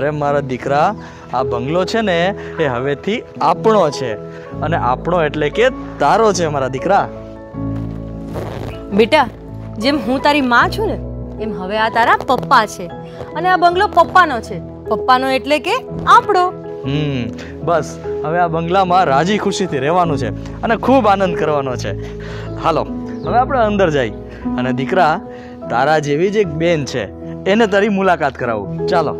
અરે મારા દીકરા, આ બંગલો છે ને એ હવેથી આપણો છે, અને આપણો એટલે કે તારો છે મારા દીકરા. બેટા, જેમ હું તારી માં છું ને એમ હવે આ તારા પપ્પા છે, અને આ બંગલો પપ્પાનો છે. પપ્પાનો એટલે કે આપણો. બસ હવે આ બંગલામાં રાજી ખુશીથી રહેવાનું છે અને ખૂબ આનંદ કરવાનો છે. હાલો હવે આપણે અંદર જઈ અને દીકરા, તારા જેવી જ એક બેન છે એને તારી મુલાકાત કરાવું. ચાલો.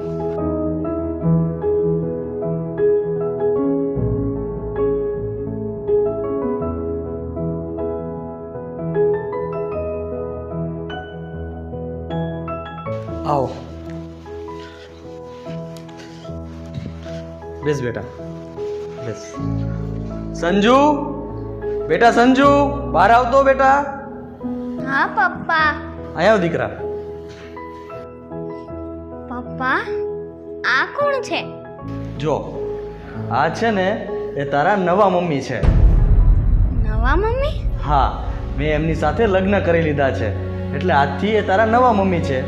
આવો, બેસ બેટા, બેસ. સંજુ, બેટા સંજુ, બહાર આવતો બેટા. હા પપ્પા. અહીંયા આવ દીકરા. પપ્પા, આ કોણ છે? જો, આ છે ને એ તારા નવા મમ્મી છે. નવા મમ્મી? હા, મેં એમની સાથે લગ્ન કરી લીધા છે, એટલે આજથી એ તારા નવા મમ્મી છે.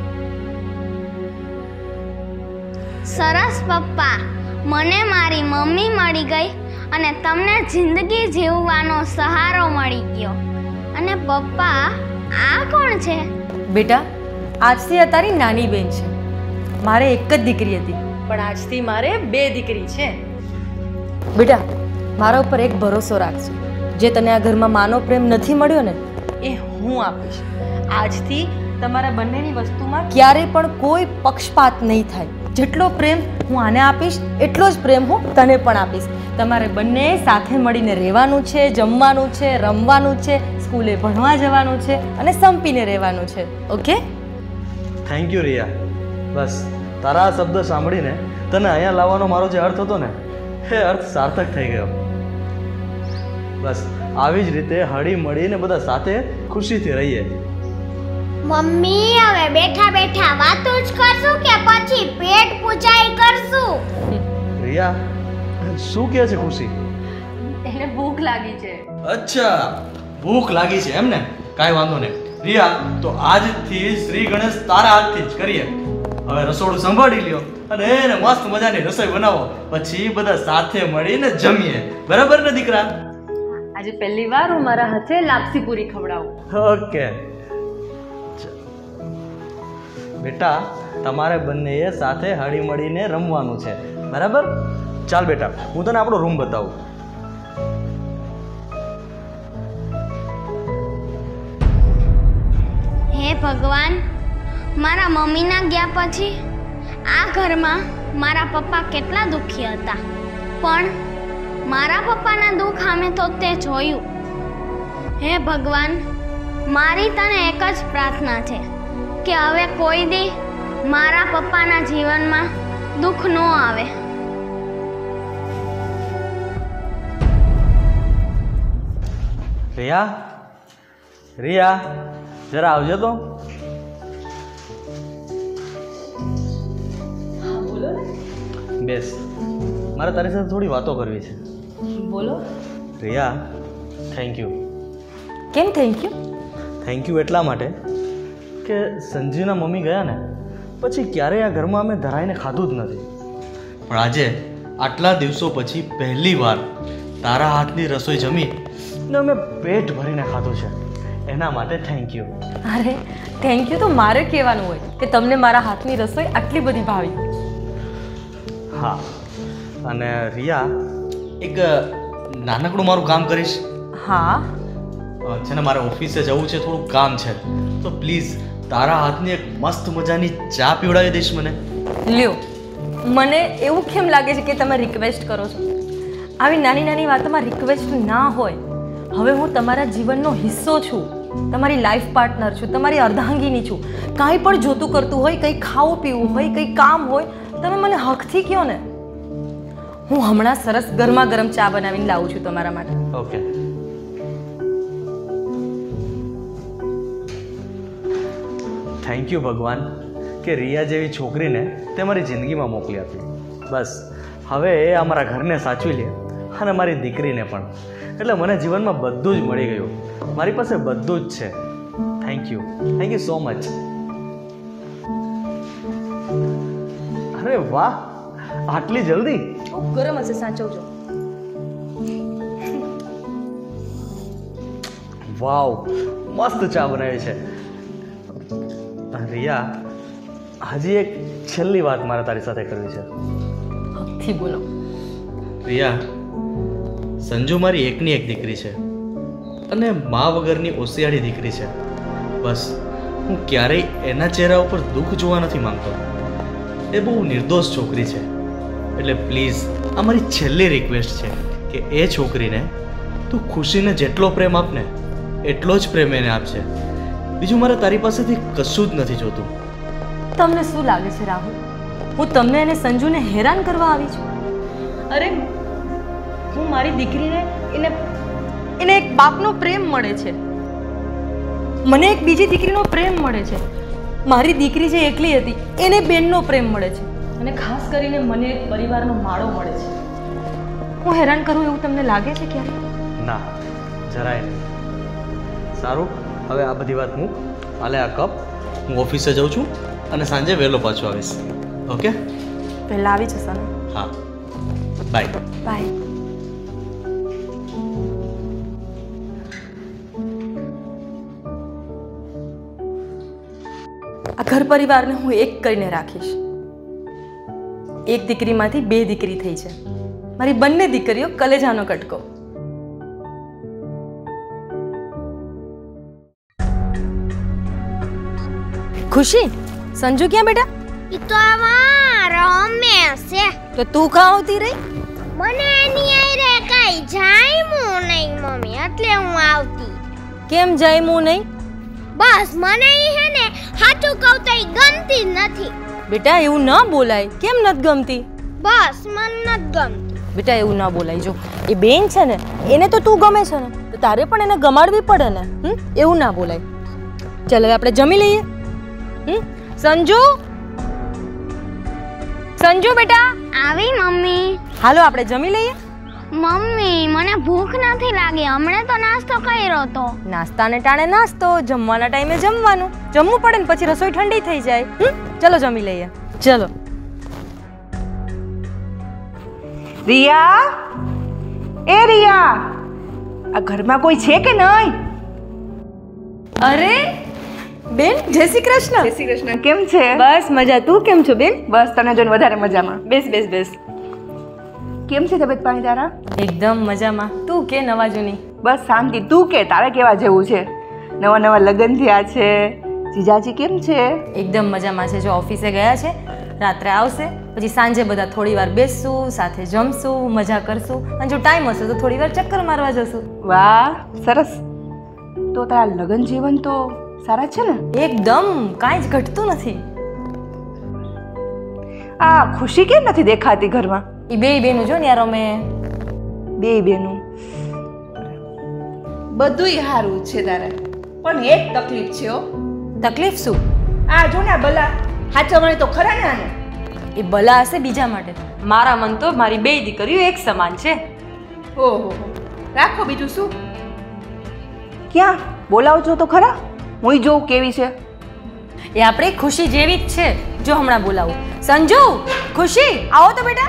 સરસ પપ્પા, મને મારી મમ્મી મળી ગઈ અને તમને જિંદગી જીવવાનો સહારો મળી ગયો. અને પપ્પા, આ કોણ છે? બેટા, આજથી આ તારી નાની બેન છે. મારે એક જ દીકરી હતી, પણ આજથી મારે 2 દીકરી છે. બેટા, મારા ઉપર એક ભરોસો રાખજો. જે તને આ ઘરમાં માનો પ્રેમ નથી મળ્યો ને એ હું આપીશ. આજથી તમારા બંનેની વસ્તુમાં ક્યારેય પણ કોઈ પક્ષપાત નહીં થાય. જેટલો પ્રેમ હું આને આપીશ એટલો જ પ્રેમ હું તને પણ આપીશ. તમારે બંને સાથે મળીને રહેવાનું છે, જમવાનું છે, રમવાનું છે, સ્કૂલે ભણવા જવાનું છે અને સંપીને રહેવાનું છે. ઓકે? Thank you Riya. બસ તારા આ શબ્દ સાંભળીને તને અહીંયા લાવવાનો મારો જે અર્થ હતો ને એ અર્થ સાર્થક થઈ ગયો. બસ આવી જ રીતે હળી મળીને બધા સાથે ખુશીથી રહીએ. મમ્મી, હવે બેઠા બેઠા વાતો જ કરશું કે પછી પેટ પૂજાઈ કરશું? રિયા, શું કહે છે ખુશી? એને ભૂખ લાગી છે. અચ્છા, ભૂખ લાગી છે એમ ને? કાંઈ વાંધો નહીં રિયા, તો આજથી શ્રી ગણેશ તારા હાથથી જ કરીએ. હવે રસોડું સંભાળી લ્યો અને એને મસ્ત મજાની રસોઈ બનાવો, પછી બધા સાથે મળીને જમીએ. બરાબર ને દીકરા? આજે પહેલી વાર હું મારા હાથે લાપસી પૂરી ખવડાવું. ઓકે બેટા, તમારે બંનેએ સાથે હળી મળીને રમવાનું છે. બરાબર? ચાલ બેટા, હું તને આપણો રૂમ બતાવું. હે ભગવાન, મારા મમ્મીના ગયા પછી આ ઘરમાં મારા પપ્પા કેટલા દુઃખી હતા, પણ મારા પપ્પાના દુઃખ અમે તો તે જોયું. હે ભગવાન, મારી તને એક જ પ્રાર્થના છે કે હવે કોઈ દી મારા પપ્પાના જીવનમાં દુઃખ ન આવે. રિયા, રિયા, જરા આવજો તો. બેસ, મારે તારી સાથે થોડી વાતો કરવી છે. બોલો. Riya, thank you. કેમ થેન્ક યુ? થેન્ક યુ એટલા માટે કે સંજીવના મમ્મી ગયા ને પછી ક્યારેય આ ઘરમાં અમે ધરાઈને ખાધું જ નથી, પણ આજે આટલા દિવસો પછી પહેલી વાર તારા હાથની રસોઈ જમી ને અમે પેટ ભરીને ખાધું છે. એના માટે થેન્ક યુ. અરે થેન્ક યુ તો મારે કહેવાનું હોય કે તમને મારા હાથની રસોઈ આટલી બધી ભાવી. હા, અને રિયા, એક નાનકડું મારું કામ કરીશ? હા છે ને, મારે ઓફિસે જવું છે, થોડું કામ છે, તો પ્લીઝ તારા હાથની એક મસ્ત મજાની ચા પીવડાવી દઈશ મને? લ્યો, મને એવું કેમ લાગે છે કે તમે રિક્વેસ્ટ કરો છો? આવી નાની નાની વાતોમાં રિક્વેસ્ટ ના હોય. હવે હું તમારા જીવનનો હિસ્સો છું, તમારી લાઈફ પાર્ટનર છું, તમારી અર્ધાંગીની છું. કાંઈ પણ જોતું કરતું હોય, કંઈ ખાવું પીવું હોય, કંઈ કામ હોય, તમે મને હકથી કહો ને. હું હમણાં સરસ ગરમા ગરમ ચા બનાવીને લાવું છું તમારા માટે. ઓકે. થેન્ક યુ ભગવાન કે રિયા જેવી છોકરીને તે મારી જિંદગીમાં મોકલી આપી. બસ હવે એ અમારા ઘરને સાચવી લે અને મારી દીકરીને પણ. એટલે મને જીવનમાં બધું જ મળી ગયું, મારી પાસે બધું જ છે. Thank you so much. અરે અરે વાહ, આટલી જલ્દી? ગરમ હશે, સાચવજો. વાવ, મસ્ત ચા બનાવી છે. રિયા, હજી એક છેલ્લી વાત મારે તારી સાથે કરવી છે. હકથી બોલો. રિયા, સંજુ મારી એકની એક દીકરી છે અને મા વગરની ઓસિયાળી દીકરી છે. બસ હું ક્યારેય એના ચહેરા ઉપર દુઃખ જોવા નથી માંગતો. એ બહુ નિર્દોષ છોકરી છે, એટલે પ્લીઝ આ મારી છેલ્લી રિક્વેસ્ટ છે કે એ છોકરીને તું ખુશીને જેટલો પ્રેમ આપને એટલો જ પ્રેમ એને આપશે. બીજું મારે તારી પાસેથી કશું જ નથી જોતું. તમને શું લાગે છે રાહુલ, હું તમને અને સંજુને હેરાન કરવા આવી છું? અરે હું મારી દીકરીને એને એક બાપનો પ્રેમ મળે છે, મને એક બીજી દીકરીનો પ્રેમ મળે છે. મારી દીકરી જે એકલી હતી એને બેનનો પ્રેમ મળે છે, અને ખાસ કરીને મને એક પરિવારનો માળો મળે છે. હું હેરાન કરું એવું તમને લાગે છે ક્યારે? ના, જરાય નહીં. સારું, હવે આ બધી વાત મૂક. હાલે આ કપ. હું ઓફિસે જાઉં છું અને સાંજે વહેલો પાછો આવીશ. ઓકે? પહેલાં આવી જશો ને? હા, બાય. બાય. આ ઘર પરિવારને હું એક કરીને રાખીશ. એક દીકરીમાંથી બે દીકરી થઈ છે. મારી બંને દીકરીઓ કલેજાનો કટકો. ખુશી, સંજુ ક્યાં બેટા? ઈ તો આવા રમે છે. તો તું કાં આવતી રહી? મને એની આરે કઈ જાયમું નહીં મમ્મી, એટલે હું આવતી. કેમ જાયમું નહીં? બસ મને ઈ હે ને હાચું કહું તો ઈ ગમતી જ નથી. બેટા એવું ન બોલાય. કેમ નથી ગમતી? બસ મને નથી ગમતી. બેટા એવું ન બોલાય. જો એ બેન છે ને, એને તો તું ગમે છે ને, તો તારે પણ એને ગમાડવી પડે ને. એવું ના બોલાય. ચાલ હવે આપણે જમી લઈએ. સંજુ, સંજુ બેટા આવી મમ્મી. હાલો આપણે જમી લઈએ. મમ્મી મને ભૂખ નથી લાગી, હમણાં તો નાસ્તો કર્યો તો. નાસ્તાને ટાણે નાસ્તો, જમવાના ટાઈમે જમવાનું. જમવું પડે ને પછી રસોઈ ઠંડી થઈ જાય. ચલો જમી લઈએ. ચલો. રિયા, એ રિયા, આ ઘરમાં કોઈ છે કે નહીં? અરે બેન, જય શ્રી કૃષ્ણ. જય શ્રી કૃષ્ણ. કેમ છે? બસ મજા. તું કેમ છો બેન? બસ તને જોઈને વધારે મજામાં. બેસ બેસ બેસ. કેમ છે તબિયત પાણી તારા? એકદમ મજામાં. તું કે નવા જૂની? બસ શાંતિ. તું કે તારે કેવા જેવું છે? નવા નવા લગ્ન થયા છે. જીજાજી કેમ છે? એકદમ મજામાં છે. જો ઓફિસે ગયા છે, રાત્રે આવશે, પછી સાંજે બધા થોડી વાર બેસશું, સાથે જમશું, મજા કરશું, અને જો ટાઈમ હશે તો થોડી વાર ચક્કર મારવા જશું. વાહ, સરસ. તો તારા લગ્ન જીવન તો સારા છે ને? એકદમ, કાંઈ જ ઘટતું નથી. આ ખુશી કેમ નથી દેખાતી ઘરમાં? એ બે બેનું જો ને યાર, અમે બે બેનું બધુંય સારું છે તારે, પણ એક તકલીફ છે. હો. તકલીફ શું? આ જો ને બલા હાચવણી તો ખરા ને આને. એ બલા હશે બીજા માટે. મારા મન તો મારી બે દીકરીઓ એક સમાન છે. ઓહો, રાખો બીજું શું. ક્યાં બોલાવજો તો ખરા, હું જોઉં કેવી છે. એ આપણી ખુશી જેવી જ છે. જો હમણાં બોલાવું. સંજુ, ખુશી આવો તો બેટા.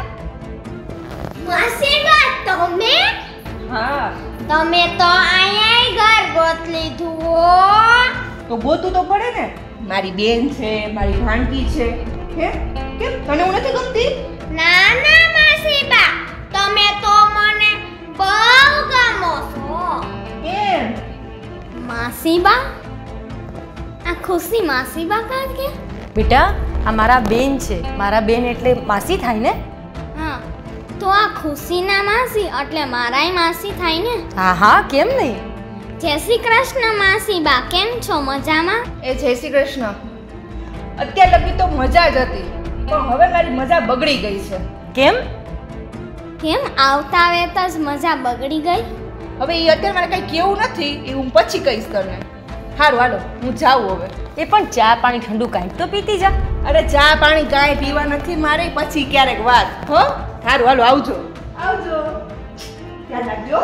માસીબા તમે? હા, તમે તો અહીંયા ઘર ગોત લીધું હો. તો ગોતું તો પડે ને. મારી બેન છે, મારી ભાણકી છે. હે કેમ તને હું નથી ગમતી? ના ના માસીબા, તમે તો મને બહુ ગમો છો. કેમ? માસીબા? આ ખુશી માસીબા કાં કે? બેટા આ મારા બેન છે. મારા બેન એટલે માસી થાય ને. હા, તો આ ખુશીના માસી એટલે મારાય માસી થાય ને. હા હા, કેમ નહીં. જય શ્રી કૃષ્ણ માસીબા, કેમ છો? મજામાં? એ જય શ્રી કૃષ્ણ. અત્યાર લગી તો મજા જ હતી, પણ હવે મારી મજા બગડી ગઈ છે. કેમ? કેમ આવતા વેત જ મજા બગડી ગઈ? હવે એ અત્યારે મારે કઈ કેવું નથી, એ હું પછી કહીશ તને. સારું હાલો, હું જાઉં હવે. એ પણ ચા પાણી ઠંડુ કાંઈક તો પીતી જા. અરે ચા પાણી કાંઈ પીવા નથી મારે, પછી ક્યારેક વાત. હો સારું હાલો, આવજો. આવજો, ધ્યાન રાખજો.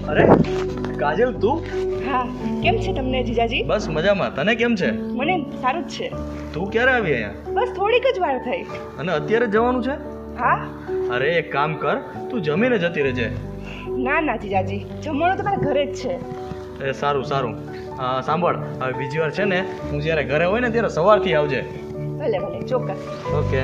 અરે કાજલ તું? હા, કેમ છે તમને જીજાજી? બસ મજામાં. તને કેમ છે? મને સારું જ છે. તું ક્યારે આવી અહીંયા? બસ થોડીક જ વાર થઈ. અને અત્યારે જવાનું છે? હા. અરે એક કામ કર, તું જમીને જતી રહેજે. ના ના જીજાજી, જમવાનું તો મારા ઘરે જ છે. એ સારું સારું. સાંભળ, હવે બીજી વાર છે ને હું જ્યારે ઘરે હોય ને ત્યારે સવારથી આવજે. ભલે ભલે, ચોક્કસ. ઓકે.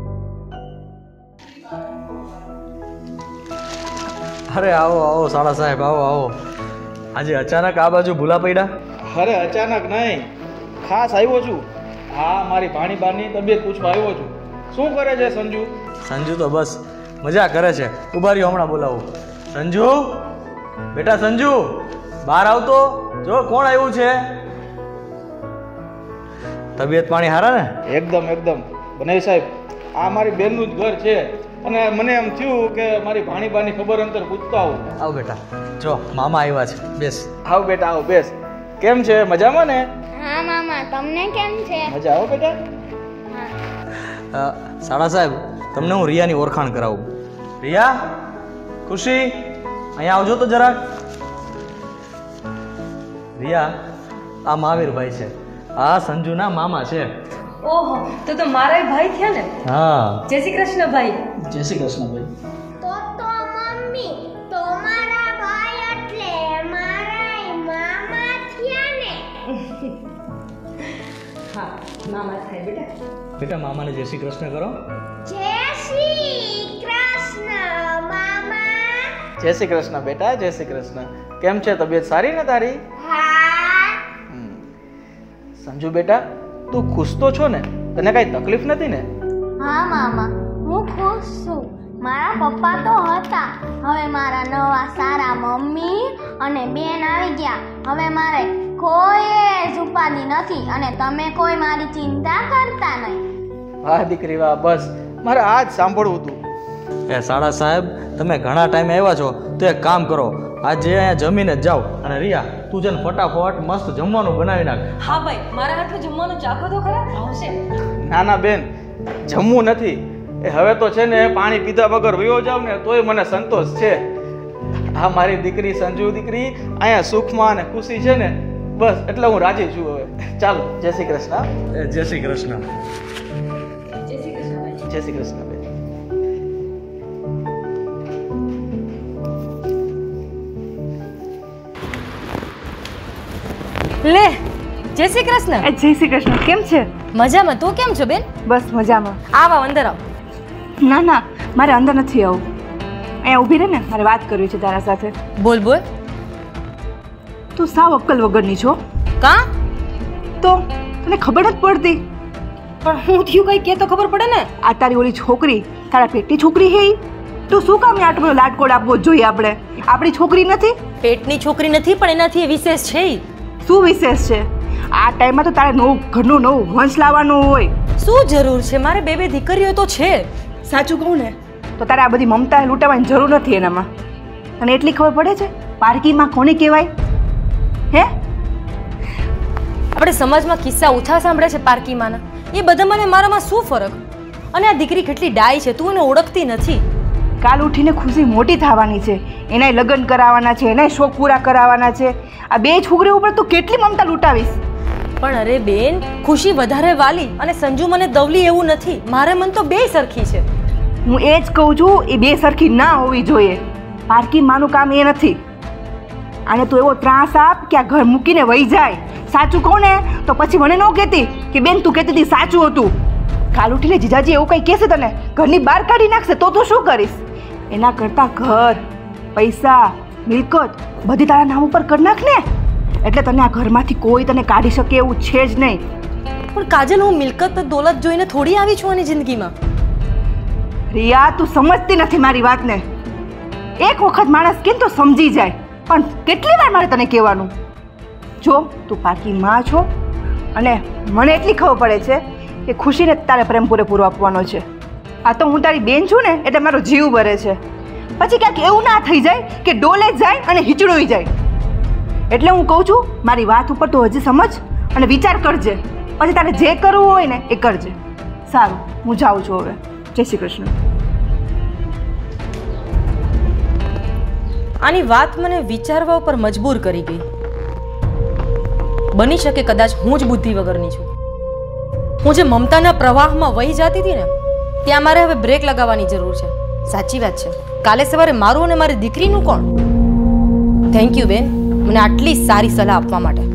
અરે આવો આવો સાળા સાહેબ, આવો આવો. આજે અચાનક આ બાજુ ભૂલા પડ્યા? અરે અચાનક નહીં, ખાસ આવ્યો છું. હા, મારી ભાણીબાની તબિયત પૂછવા આવ્યો છું. શું કરે છે સંજુ? સંજુ તો બસ મજા કરે છે. ઉભા રહ્યો, હમણાં બોલાવું. સંજુ, બેટા સંજુ, બહાર આવતો. જો કોણ આવ્યું છે. તબિયત પાણી હારા ને? એકદમ એકદમ. બનાવી સાહેબ, આ મારી બેનનું જ ઘર છે અને મને એમ થયું કે મારી ભાણીબાની ખબર અંતર પૂછતો આવું. આવ બેટા, જો મામા આવ્યા છે, બેસ. આવ બેટા આવ, બેસ. કેમ છે, મજામાં ને? હા મામા, તમને કેમ છે? મજા આવો બેટા. સાળા સાહેબ, તમને હું રિયાની ઓળખાણ કરાવું. રિયા, ખુશી, અહીંયા આવજો તો જરાક. રિયા, આ મહાવીરભાઈ છે, આ સંજુના મામા છે. ઓહો, તો મારા ભાઈ થયા ને. હા. જય શ્રી કૃષ્ણ ભાઈ. જય શ્રી કૃષ્ણ ભાઈ. તો મમ્મી, તો મારા ભાઈ એટલે મારા મામા થયા ને. હા, મામા થાય બેટા. બેટા મામાને જય શ્રી કૃષ્ણ કરો. જય શ્રી કૃષ્ણ મામા. જય શ્રી કૃષ્ણ બેટા, જય શ્રી કૃષ્ણ. કેમ છે, તબિયત સારી ને તારી? હા. સંજુ બેટા, તું ખુશ તો છો ને? તને કઈ તકલીફ નથી ને? હા મામા, હું ખુશ છું. મારા પપ્પા તો હતા, હવે મારા નવા સારા મમ્મી અને બેન આવી ગયા. હવે મારે કોઈ જ ઉપાધિ નથી અને તમે કોઈ મારી ચિંતા કરતા નહીં. વાહ દીકરી વાહ, બસ મારે આ જ સાંભળવું હતું. એ સાળા સાહેબ, તમે ઘણા ટાઈમે આવ્યા છો તો એક કામ કરો, આજે અહીંયા જમીને જ જાઓ. અને રિયા, તું છે ને ફટાફટ મસ્ત જમવાનું બનાવી નાખ. હા ભાઈ, મારા હાથનું જમવાનું ચાખો તો ખરા. આવશે. ના ના બેન, જમવું નથી. એ હવે તો છે ને પાણી પીધા વગર વયો જાવ ને તોય મને સંતોષ છે. હા, મારી દીકરી સંજુ દીકરી અહીંયા સુખમાં અને ખુશી છે ને, બસ એટલે હું રાજી છું. હવે ચાલો, જય શ્રી કૃષ્ણ. જય શ્રી કૃષ્ણ. જય શ્રી કૃષ્ણ ભાઈ. જય શ્રી કૃષ્ણ બેન. લે, જય શ્રી કૃષ્ણ. જય શ્રી કૃષ્ણ. કેમ છે? મજામાં. તું કેમ છો બેન? બસ મજામાં. આવ અંદર આવ. ના ના, મારે અંદર નથી આવું. અહીંયા ઊભી રહે ને, મારે વાત કરવી છે તારા સાથે. બોલ બોલ. તું સાવ અક્કલ વગરની છો. કા? તો તને ખબર નથી પડતી? પણ હું થયું કઈ કે તો ખબર પડે ને. આ તારી ઓલી છોકરી તારા પેટની છોકરી હે ઈ? તું શું કામ આટલો બધો લાડકોડ આપવો જોઈએ? આપણે આપણી છોકરી નથી? પેટની છોકરી નથી, પણ એનાથી એ વિશેષ છે. શું વિશેષ છે? આ ટાઈમમાં તો તારે નવું ઘરનું નવું વંશ લાવવાનું હોય. શું જરૂર છે? મારે બે બે દીકરીઓ તો છે. સાચું કહું ને તો તારે આ બધી મમતા લૂંટાવાની જરૂર નથી એનામાં. તને એટલી ખબર પડે છે પારકીમાં કોને કહેવાય? હે? આપણે સમાજમાં કિસ્સા ઓછા સાંભળે છે પારકીમાંના. એ બધામાં ને મારામાં શું ફરક? અને આ દીકરી કેટલી ડાય છે, તું એને ઓળખતી નથી. કાલ ઉઠીને ખુશી મોટી થવાની છે, એનાય લગ્ન કરાવવાના છે, એનાય શોખ પૂરા કરાવવાના છે. આ બે છોકરીઓ ઉપર તું કેટલી મમતા લૂંટાવીશ? પણ અરે બેન, ખુશી વધારે વાલી અને સંજુ મને દવલી એવું નથી. મારે મન તો બે સરખી છે. હું એ જ કહું છું, એ બે સરખી ના હોવી જોઈએ. પારકી માનું કામ એ નથી. આને તું એવો ત્રાસ આપ કે આ ઘર મૂકીને વહી જાય. સાચું કહું ને તો પછી મને ન કહેતી કે બેન તું કહેતી હતી સાચું હતું. કાલ ઉઠીને જીજાજી એવું કંઈ કહેશે તને, ઘરની બહાર કાઢી નાખશે તો તું શું કરીશ? એના કરતાં ઘર, પૈસા, મિલકત બધી તારા નામ ઉપર કરી નાખ ને, એટલે તને આ ઘરમાંથી કોઈ તને કાઢી શકે એવું છે જ નહીં. પણ કાજલ, હું મિલકત દોલત જોઈને થોડી આવી છું આની જિંદગીમાં. રિયા, તું સમજતી નથી મારી વાતને. એક વખત માણસ કેમ તો સમજી જાય, પણ કેટલી વાર મારે તને કહેવાનું? જો તું પાકી માં છો અને મને એટલી ખબર પડે છે કે ખુશીને તારે પ્રેમ પૂરેપૂરો આપવાનો છે. આ તો હું તારી બેન છું ને એટલે મારો જીવ બરે છે. પછી ક્યાંક એવું ના થઈ જાય કે ડોલે જાય અને હિચડોઈ જાય. એટલે હું કહું છું, મારી વાત ઉપર તો હજી સમજ અને વિચાર કરજે. પછી તારે જે કરવું હોય ને એ કરજે. સારું, હું જાઉં છું હવે. જય શ્રી કૃષ્ણ. આની વાત મને વિચારવા ઉપર મજબૂર કરી ગઈ. બની શકે કદાચ હું જ બુદ્ધિ વગરની છું. હું જે મમતાના પ્રવાહમાં વહી જતી હતી ને, ત્યાં મારે હવે બ્રેક લગાવવાની જરૂર છે. સાચી વાત છે, કાલે સવારે મારું અને મારી દીકરીનું કોણ? થેન્ક યુ બેન, મને આટલી સારી સલાહ આપવા માટે.